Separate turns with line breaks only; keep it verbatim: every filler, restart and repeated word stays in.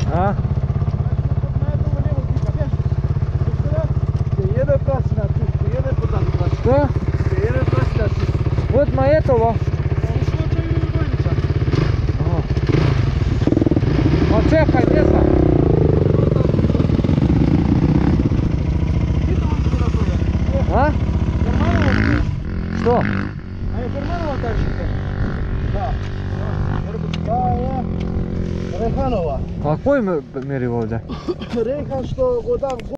A?
Jedan prašina čisti, jedan podan prašina.
Što?
Jedan prašina čisti.
Od Majetovo?
U slučaju Vojnića.
Ma čekaj, gdje sam? A? Što?
A je Fermanova kažete? Da. Da, je. Rehanova.
A koji mjeri ovdje?
Rehan što odam